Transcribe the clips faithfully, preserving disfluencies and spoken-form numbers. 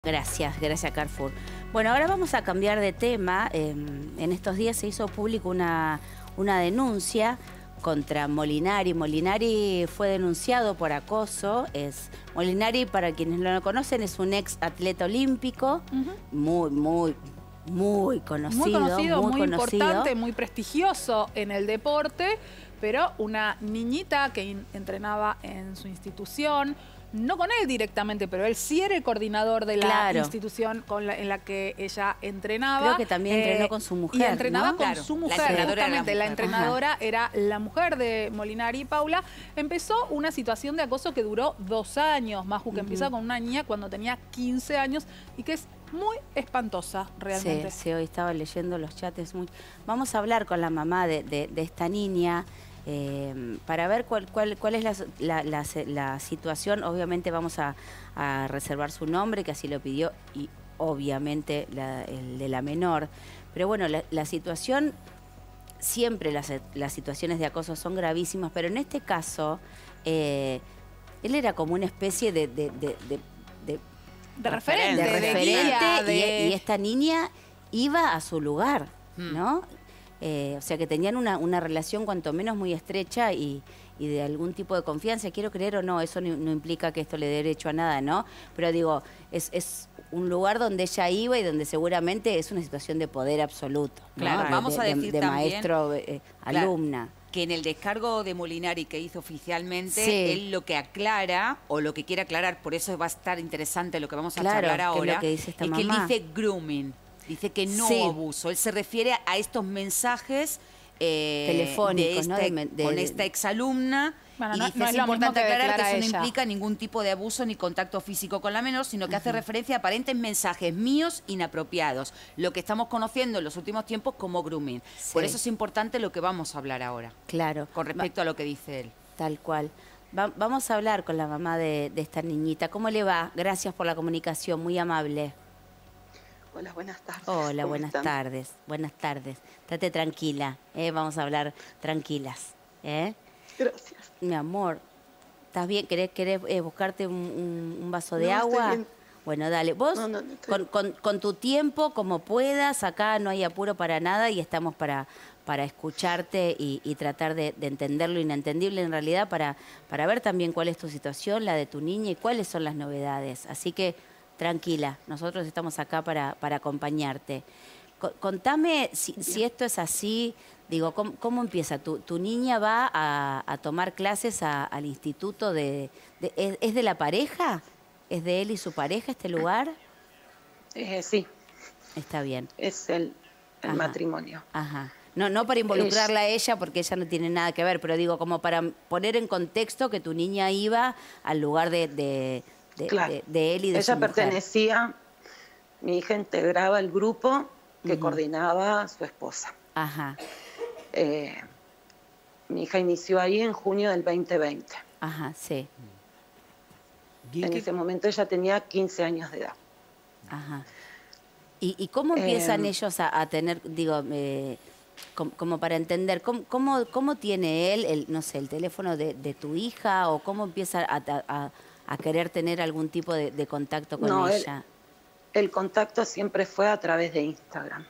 Gracias, gracias Carrefour. Bueno, ahora vamos a cambiar de tema. Eh, en estos días se hizo público una, una denuncia contra Molinari. Molinari fue denunciado por acoso. Es, Molinari, para quienes no lo conocen, es un ex atleta olímpico, uh-huh. muy, muy, muy conocido. Muy conocido, muy, muy conocido. importante, muy prestigioso en el deporte, pero una niñita que entrenaba en su institución, no con él directamente, pero él sí era el coordinador de la claro. institución con la, en la que ella entrenaba. Creo que también eh, entrenó con su mujer, Y entrenaba ¿no? con claro. su mujer, la justamente. La, la entrenadora Ajá. era la mujer de Molinari, Paula. Empezó una situación de acoso que duró dos años, Maju, que uh-huh. empieza con una niña cuando tenía quince años y que es muy espantosa, realmente. Sí, sí, hoy estaba leyendo los chats. Muy... Vamos a hablar con la mamá de, de, de esta niña. Eh, para ver cuál, cuál, cuál es la, la, la, la situación. Obviamente vamos a, a reservar su nombre, que así lo pidió, y obviamente la, el de la menor. Pero bueno, la, la situación, siempre las, las situaciones de acoso son gravísimas, pero en este caso, eh, él era como una especie de... de, de, de, de, de referente, de, de, referente guía, y, de... y esta niña iba a su lugar, hmm. ¿no? Eh, o sea, que tenían una, una relación cuanto menos muy estrecha y, y de algún tipo de confianza. Quiero creer o no, eso no, no implica que esto le dé derecho a nada, ¿no? Pero digo, es, es un lugar donde ella iba y donde seguramente es una situación de poder absoluto, ¿no? Claro, de, vamos a decir de, de también, maestro, eh, claro, alumna. Que en el descargo de Molinari que hizo oficialmente, sí. él lo que aclara, o lo que quiere aclarar, por eso va a estar interesante lo que vamos a claro, charlar ahora, que es, lo que dice esta es mamá. que él dice grooming. Dice que no sí. abuso. Él se refiere a estos mensajes eh, telefónicos, de este, ¿no? De, de, con esta exalumna. Bueno, y no, dice, no es, es lo importante mismo que aclarar que eso ella. no implica ningún tipo de abuso ni contacto físico con la menor, sino que uh-huh. hace referencia a aparentes mensajes míos inapropiados. Lo que estamos conociendo en los últimos tiempos como grooming. Sí. Por eso es importante lo que vamos a hablar ahora. Claro. Con respecto Va, a lo que dice él. Tal cual. Va, vamos a hablar con la mamá de, de esta niñita. ¿Cómo le va? Gracias por la comunicación, muy amable. Hola, buenas tardes. Hola, buenas están? tardes. Buenas tardes. Estate tranquila, ¿eh? Vamos a hablar tranquilas. ¿eh? Gracias. Mi amor, ¿estás bien? ¿Querés, querés eh, buscarte un, un, un vaso de no, agua? Estoy bien. Bueno, dale. Vos, no, no, no con, con, con tu tiempo, como puedas, acá no hay apuro para nada y estamos para, para escucharte y, y tratar de, de entender lo inentendible en realidad, para, para ver también cuál es tu situación, la de tu niña y cuáles son las novedades. Así que tranquila, nosotros estamos acá para, para acompañarte. Co- contame si, si esto es así, digo, ¿cómo, cómo empieza? ¿Tu, tu niña va a, a tomar clases a, al instituto de... de ¿es, ¿Es de la pareja? ¿Es de él y su pareja este lugar? Eh, sí. Está bien. Es el, el Ajá. matrimonio. Ajá. No, no para involucrarla es... a ella, porque ella no tiene nada que ver, pero digo, como para poner en contexto que tu niña iba al lugar de... de De, claro. de, de él y de ella su mujer. pertenecía, mi hija integraba el grupo que uh-huh. coordinaba a su esposa. Ajá. Eh, mi hija inició ahí en junio del veinte veinte. Ajá, sí. En ese momento ella tenía quince años de edad. Ajá. ¿Y, y cómo empiezan eh, ellos a, a tener, digo, eh, como, como para entender, ¿cómo, cómo, cómo tiene él, el, no sé, el teléfono de, de tu hija o cómo empieza a... a a querer tener algún tipo de, de contacto con no, ella? El, el contacto siempre fue a través de Instagram.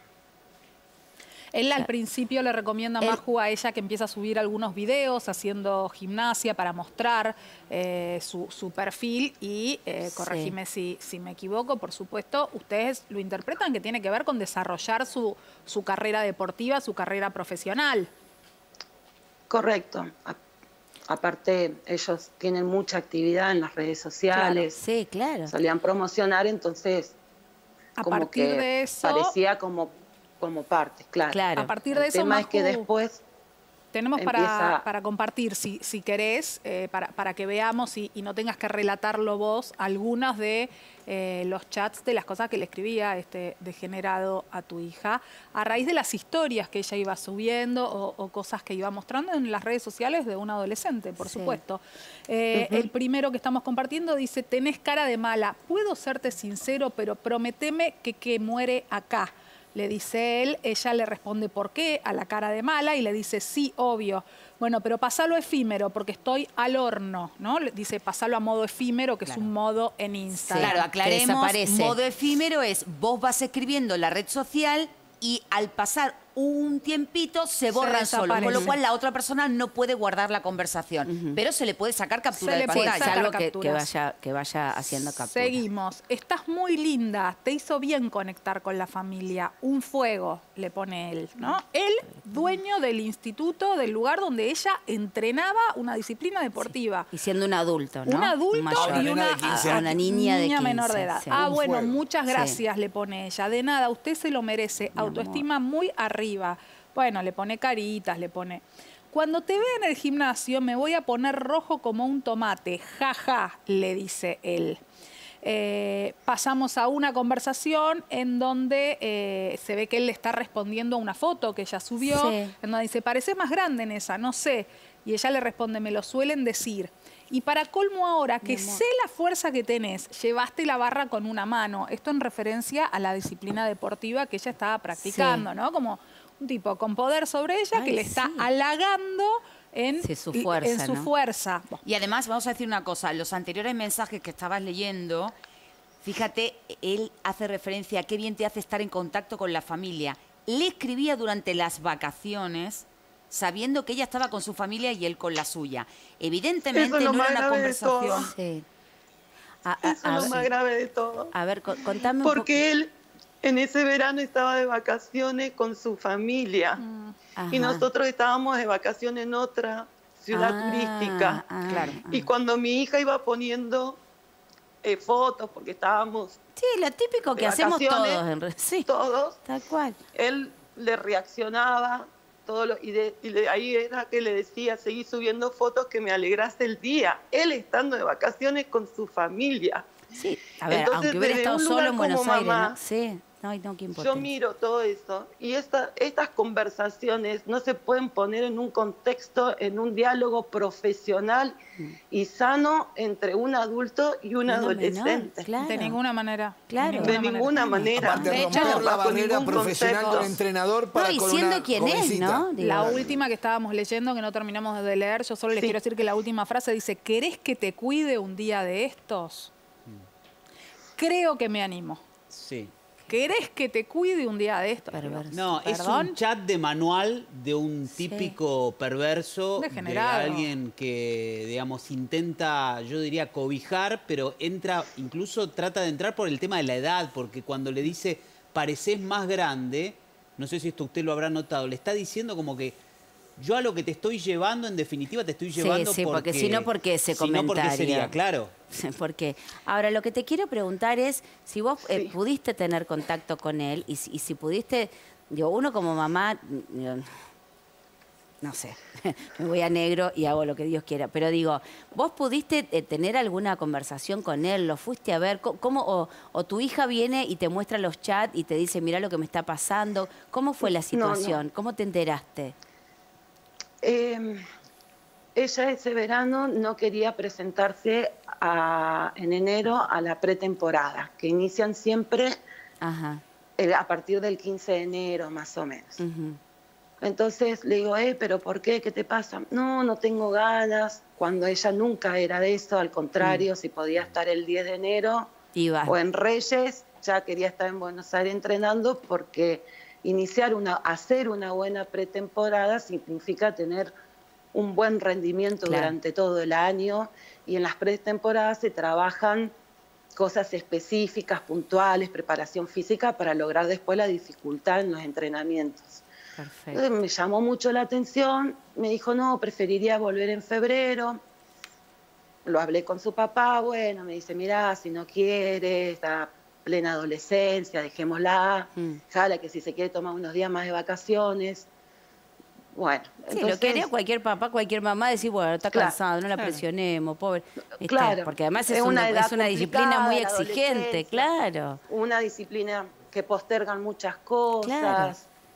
Él al principio le recomienda a Maju a ella que empiece a subir algunos videos haciendo gimnasia para mostrar eh, su, su perfil y, eh, corregime sí. si, si me equivoco, por supuesto, ustedes lo interpretan que tiene que ver con desarrollar su, su carrera deportiva, su carrera profesional. Correcto. Aparte, ellos tienen mucha actividad en las redes sociales. Claro, sí, claro. Solían promocionar, entonces, a como partir que de eso, parecía como, como parte, claro. claro. A partir de El eso, tema Maju, es que después tenemos empieza... para, para compartir, si, si querés, eh, para, para que veamos y, y no tengas que relatarlo vos, algunas de eh, los chats de las cosas que le escribía este degenerado a tu hija, a raíz de las historias que ella iba subiendo o, o cosas que iba mostrando en las redes sociales de un adolescente, por sí. supuesto. Eh, uh-huh. El primero que estamos compartiendo dice, tenés cara de mala, puedo serte sincero, pero prometeme que, que muere acá. Le dice él, ella le responde ¿por qué? A la cara de mala y le dice sí, obvio. Bueno, pero pasalo efímero porque estoy al horno, ¿no? Le dice pasalo a modo efímero, que claro. es un modo en Instagram. Claro, aclaremos, modo efímero es vos vas escribiendo en la red social y al pasar un tiempito se borran solo, con lo cual la otra persona no puede guardar la conversación, uh-huh. pero se le puede sacar captura se de le puede pantalla. sacar algo que, que, vaya, que vaya haciendo captura. Seguimos. Estás muy linda, te hizo bien conectar con la familia. Un fuego, le pone él, ¿no? Él, dueño del instituto, del lugar donde ella entrenaba una disciplina deportiva. Sí. Y siendo un adulto, ¿no? Un adulto un y una, a, una niña, de quince, menor de edad. Sí. Ah, un bueno, fuego. muchas gracias, sí. le pone ella. De nada, usted se lo merece. Mi Autoestima amor. Muy arriba. Bueno, le pone caritas, le pone... Cuando te vea en el gimnasio me voy a poner rojo como un tomate. Ja, ja, le dice él. Eh, pasamos a una conversación en donde eh, se ve que él le está respondiendo a una foto que ella subió, sí. en donde dice, pareces más grande en esa, no sé. Y ella le responde, me lo suelen decir. Y para colmo ahora, que sé la fuerza que tenés, llevaste la barra con una mano. Esto en referencia a la disciplina deportiva que ella estaba practicando, sí. ¿no? Como un tipo con poder sobre ella Ay, que le está sí. halagando en, sí, su fuerza. En su ¿no? fuerza. Y además, vamos a decir una cosa, los anteriores mensajes que estabas leyendo, fíjate, él hace referencia a qué bien te hace estar en contacto con la familia. Le escribía durante las vacaciones, sabiendo que ella estaba con su familia y él con la suya. Evidentemente no era una conversación. Sí. A, a, Eso es lo sí. más grave de todo. A ver, contame un Porque él en ese verano estaba de vacaciones con su familia. Mm. Y nosotros estábamos de vacaciones en otra ciudad ah, turística. Ah, claro. Y cuando mi hija iba poniendo eh, fotos, porque estábamos... Sí, lo típico que hacemos todos. En... Sí, todos. Tal cual. Él le reaccionaba. Todo lo, y, de, y de ahí era que le decía, seguí subiendo fotos que me alegraste el día. Él estando de vacaciones con su familia. Sí, a ver, Entonces, aunque hubiera estado solo en Buenos Aires, mamá, ¿no? Sí, no, no, qué yo miro todo eso y esta, estas conversaciones no se pueden poner en un contexto, en un diálogo profesional mm. y sano entre un adulto y un no adolescente. Menor, claro. De ninguna manera. Claro. De ninguna manera. Aparte de romper la barrera profesional del entrenador para no, y con siendo una quien es, ¿no? Digo, la última que estábamos leyendo, que no terminamos de leer, yo solo les sí. quiero decir que la última frase dice, ¿querés que te cuide un día de estos? Creo que me animo. Sí. ¿Querés que te cuide un día de esto? Perverso. No, ¿Perdón? Es un chat de manual de un típico sí. perverso, Degenerado. de alguien que, digamos, intenta, yo diría, cobijar, pero entra, incluso trata de entrar por el tema de la edad, porque cuando le dice, pareces más grande, no sé si esto usted lo habrá notado, le está diciendo como que yo a lo que te estoy llevando, en definitiva, te estoy llevando sí, sí, porque... porque si no, porque ese si comentario. no, porque sería, claro. Porque ahora lo que te quiero preguntar es si vos sí. eh, pudiste tener contacto con él y, y si pudiste, digo, uno como mamá, digo, no sé, me voy a negro y hago lo que Dios quiera, pero digo, ¿vos pudiste eh, tener alguna conversación con él? ¿Lo fuiste a ver? ¿Cómo, o, o tu hija viene y te muestra los chats y te dice, mira lo que me está pasando? ¿Cómo fue la situación? No, no. ¿Cómo te enteraste? Eh, ella ese verano no quería presentarse a, en enero a la pretemporada, que inician siempre Ajá. El, a partir del quince de enero, más o menos. Uh-huh. Entonces le digo, eh, ¿pero por qué? ¿Qué te pasa? No, no tengo ganas. Cuando ella nunca era de eso, al contrario, uh-huh. si podía estar el diez de enero Iba. o en Reyes, ya quería estar en Buenos Aires entrenando porque... Iniciar una, hacer una buena pretemporada significa tener un buen rendimiento claro. durante todo el año y en las pretemporadas se trabajan cosas específicas, puntuales, preparación física para lograr después la dificultad en los entrenamientos. Perfecto. Entonces me llamó mucho la atención, me dijo no, preferiría volver en febrero. Lo hablé con su papá, bueno, me dice, mirá, si no quieres, está plena adolescencia, dejémosla, mm. jala que si se quiere tomar unos días más de vacaciones. Bueno, sí, entonces... lo que haría cualquier papá, cualquier mamá, decir, bueno, está claro, cansado, no la claro. presionemos, pobre. Claro. Está, porque además es, es una, una, es una disciplina muy exigente, claro. Una disciplina que postergan muchas cosas. Claro.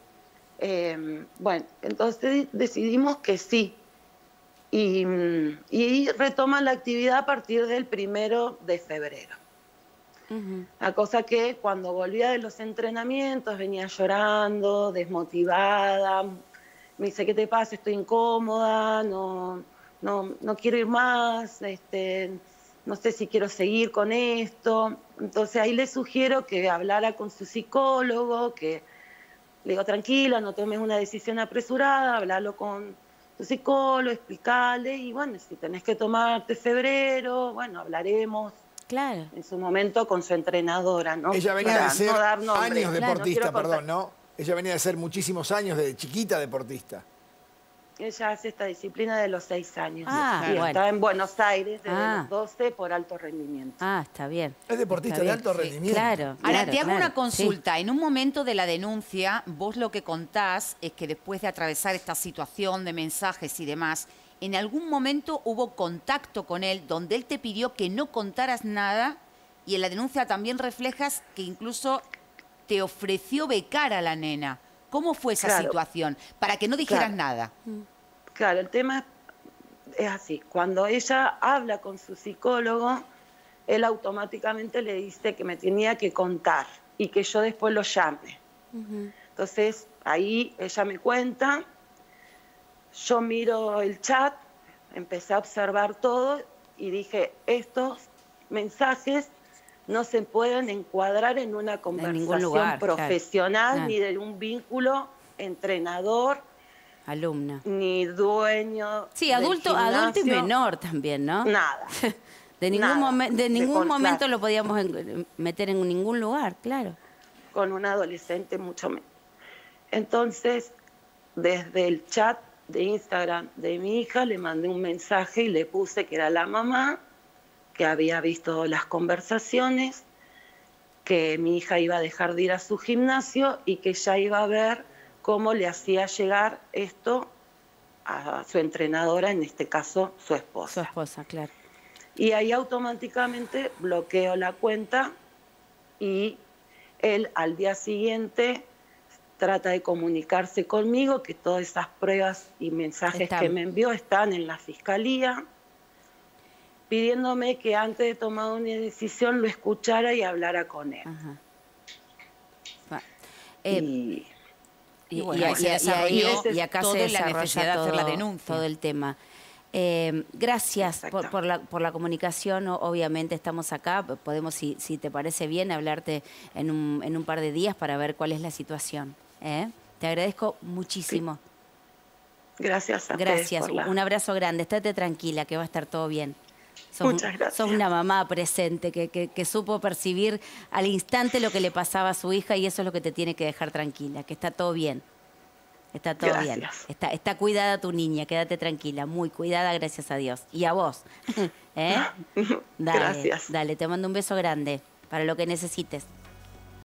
Eh, bueno, entonces decidimos que sí. Y, y retoman la actividad a partir del primero de febrero. Uh-huh. La cosa que cuando volvía de los entrenamientos venía llorando, desmotivada. Me dice, ¿qué te pasa? Estoy incómoda, no, no, no quiero ir más, este, no sé si quiero seguir con esto. Entonces ahí le sugiero que hablara con su psicólogo, que le digo, tranquila, no tomes una decisión apresurada, hablalo con tu psicólogo, explicarle, y bueno, si tenés que tomarte febrero, bueno, hablaremos. Claro. En su momento con su entrenadora, ¿no? Ella venía Para de ser no dar nombre. años deportista, Claro, no perdón, ¿no? Ella venía de ser muchísimos años, de chiquita deportista. Ella hace esta disciplina de los seis años. Ah, y bueno. está en Buenos Aires desde Ah. los doce por alto rendimiento. Ah, está bien. Es deportista Está de bien. alto Sí, rendimiento. Claro. Ahora, claro, te hago claro. una consulta. En un momento de la denuncia, vos lo que contás es que después de atravesar esta situación de mensajes y demás, en algún momento hubo contacto con él donde él te pidió que no contaras nada y en la denuncia también reflejas que incluso te ofreció becar a la nena. ¿Cómo fue esa Claro. situación? Para que no dijeras Claro. nada. Claro, el tema es así. Cuando ella habla con su psicólogo, él automáticamente le dice que me tenía que contar y que yo después lo llame. Ujú. Entonces, ahí ella me cuenta, yo miro el chat, empecé a observar todo y dije, estos mensajes no se pueden encuadrar en una conversación lugar, claro. profesional, Claro. ni de un vínculo entrenador, Alumna. ni dueño. Sí, del adulto, adulto y gimnasio. menor también, ¿no? Nada. De ningún, Nada. momen- de De ningún con- momento claro. lo podíamos en- meter en ningún lugar, claro. Con un adolescente mucho menos. Entonces, desde el chat de Instagram de mi hija le mandé un mensaje y le puse que era la mamá, que había visto las conversaciones, que mi hija iba a dejar de ir a su gimnasio y que ya iba a ver cómo le hacía llegar esto a su entrenadora, en este caso su Su esposa. esposa, claro. Y ahí automáticamente bloqueo la cuenta y él al día siguiente trata de comunicarse conmigo, que todas esas pruebas y mensajes Están. que me envió están en la fiscalía, pidiéndome que antes de tomar una decisión lo escuchara y hablara con él. Ajá. Va. Eh, y y bueno, ahí se y desarrolló y acá todo se en la desarrolla necesidad de hacer la todo- denuncia. todo el tema. Eh, gracias por, Exacto. por la, por la comunicación. O- Obviamente estamos acá. Podemos, si, si te parece bien, hablarte en un, en un par de días para ver cuál es la situación. ¿eh? Te agradezco muchísimo. gracias a Gracias. ustedes por la- Un abrazo grande. Estate tranquila, que va a estar todo bien. Sos, Muchas un- gracias. sos una mamá presente que, que, que supo percibir al instante lo que le pasaba a su hija y eso es lo que te tiene que dejar tranquila, que está todo bien. Está todo bien. Gracias. Está, está cuidada tu niña, quédate tranquila, muy cuidada, gracias a Dios. Y a vos. ¿Eh? Dale, Gracias. Dale, te mando un beso grande para lo que necesites.